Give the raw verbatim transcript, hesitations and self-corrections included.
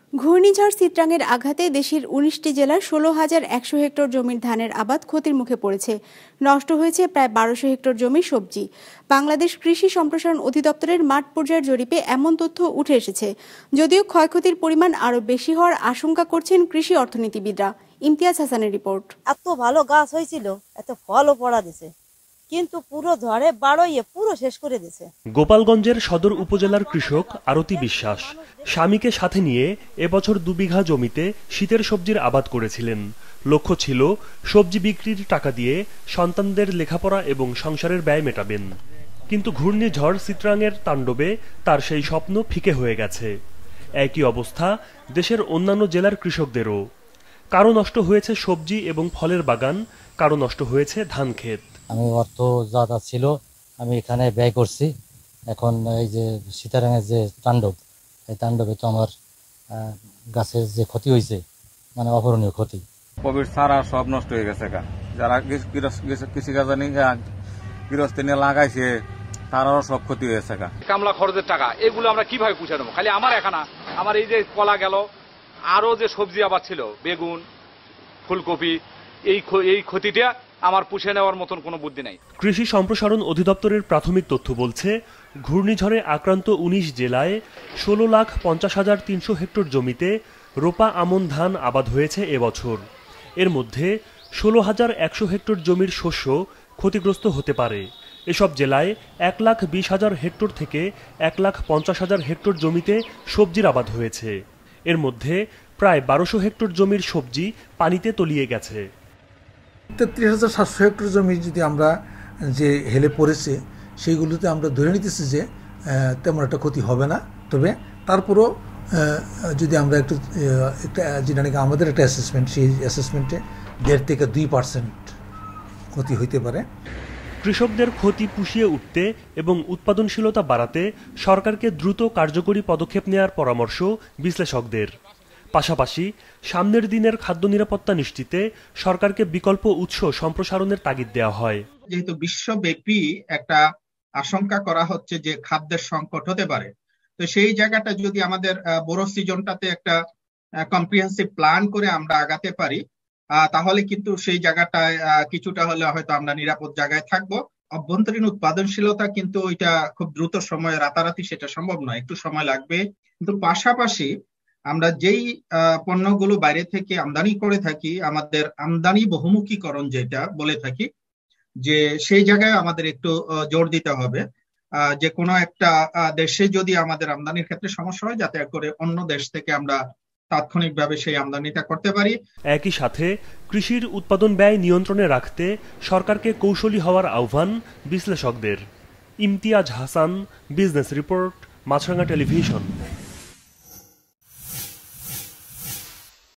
ঘূর্ণিঝড় চিত্রাঙের আঘাতে দেশের উনিশটি জেলার ষোলো হাজার একশো হেক্টর জমির ধানের আবাদ ক্ষতির মুখে পড়েছে। নষ্ট হয়েছে প্রায় বারোশো হেক্টর জমির সবজি। বাংলাদেশ কৃষি সম্প্রসারণ অধিদপ্তরের মাঠ পর্যায়ের জরিপে এমন তথ্য উঠে এসেছে। যদিও ক্ষয়ক্ষতির পরিমাণ আরও বেশি হওয়ার আশঙ্কা করছেন কৃষি অর্থনীতিবিদরা। ইমতিয়াজ হাসানের রিপোর্ট। এত ভালো গাছ হয়েছিল, এত ফলও পড়া দিছে, কিন্তু পুরো ঝড়ে বাড়িয়ে পুরো শেষ করে দিয়েছে। গোপালগঞ্জের সদর উপজেলার কৃষক আরতি বিশ্বাস স্বামীকে সাথে নিয়ে এবছর দু বিঘা জমিতে শীতের সবজির আবাদ করেছিলেন। লক্ষ্য ছিল সবজি বিক্রির টাকা দিয়ে সন্তানদের লেখাপড়া এবং সংসারের ব্যয় মেটাবেন, কিন্তু ঘূর্ণিঝড় চিত্রাঙের তাণ্ডবে তার সেই স্বপ্ন ফিকে হয়ে গেছে। একই অবস্থা দেশের অন্যান্য জেলার কৃষকদেরও। কারো নষ্ট হয়েছে সবজি এবং ফলের বাগান, কারো নষ্ট হয়েছে ধান ক্ষেত। আমি অর্থ যা যা ছিল আমি এখানে ব্যয় করছি। এখন এই যে সীতারাঙের যে তাণ্ডব, এই তাণ্ডবে তো আমার গাছের যে ক্ষতি হয়েছে, মানে অপূরণীয় ক্ষতি। কোভিড ছাড়া সব নষ্ট হয়ে গেছে। যারা কৃষিকাজ গৃহস্থী নিয়ে লাগাইছে তারাও সব ক্ষতি হয়েছে। কামলা খরচের টাকা এগুলো আমরা কিভাবে পুষে নেবো? খালি আমার এখানা, আমার এই যে কলা গেল, আরো যে সবজি আবাদ ছিল, বেগুন, ফুলকপি, এই এই ক্ষতিটা আমার পুষে নেওয়ার মতন কোনো বুদ্ধি নাই। কৃষি সম্প্রসারণ অধিদপ্তরের প্রাথমিক তথ্য বলছে, ঘূর্ণিঝড়ে আক্রান্ত উনিশ জেলায় ষোলো লাখ পঞ্চাশ হাজার তিনশো হেক্টর জমিতে রোপা আমন ধান আবাদ হয়েছে এবছর। এর মধ্যে ষোলো হাজার একশো হেক্টর জমির শস্য ক্ষতিগ্রস্ত হতে পারে। এসব জেলায় এক লাখ বিশ হাজার হেক্টর থেকে এক লাখ পঞ্চাশ হাজার হেক্টর জমিতে সবজির আবাদ হয়েছে। এর মধ্যে প্রায় বারোশো হেক্টর জমির সবজি পানিতে তলিয়ে গেছে। তেত্রিশ হাজার সাতশো হেক্টর জমি যদি আমরা যে হেলে পড়েছে, সেইগুলোতে আমরা ধরে নিতেছি যে তেমন একটা ক্ষতি হবে না। তবে তারপরও যদি আমরা একটু একটা যেটা নাকি আমাদের একটা অ্যাসেসমেন্ট, সেই অ্যাসেসমেন্টে দেড় থেকে দুই পার্সেন্ট ক্ষতি হইতে পারে। কৃষকদের ক্ষতি পুষিয়ে উঠতে এবং উৎপাদনশীলতা বাড়াতে সরকারকে দ্রুত কার্যকরী পদক্ষেপ নেওয়ার পরামর্শ বিশ্লেষকদের। পাশাপাশি সামনের দিনের খাদ্য নিরাপত্তা নিশ্চিতে সরকারকে বিকল্প উৎস সম্প্রসারণের তাগিদ দেওয়া হয়। যেহেতু বিশ্বব্যাপী একটা আশঙ্কা করা হচ্ছে যে খাদ্যের সংকট হতে পারে, তো সেই জায়গাটা যদি আমাদের বড় সিজনটাতে একটা কম্প্রিহেন্সিভ প্ল্যান করে আমরা আগাতে পারি, তাহলে কিন্তু সেই জায়গাটায় কিছুটা হলে হয়তো আমরা নিরাপদ জায়গায় থাকবো। অভ্যন্তরীণ উৎপাদনশীলতা কিন্তু এটা খুব দ্রুত সময়ে রাতারাতি সেটা সম্ভব নয়, একটু সময় লাগবে। কিন্তু পাশাপাশি আমরা যেই পণ্যগুলো বাইরে থেকে আমদানি করে থাকি, আমাদের আমদানি বহুমুখীকরণ যেটা বলে থাকি, যে সেই জায়গায় আমাদের একটু জোর দিতে হবে। যে কোনো একটা দেশে যদি আমাদের আমদানির ক্ষেত্রে সমস্যা হয়, যাতে করে অন্য দেশ থেকে আমরা তাৎক্ষণিকভাবে সেই আমদানিটা করতে পারি। একই সাথে কৃষির উৎপাদন ব্যয় নিয়ন্ত্রণে রাখতে সরকারকে কৌশলী হওয়ার আহ্বান বিশ্লেষকদের। Imtiaz Hasan, business report, Maasranga television.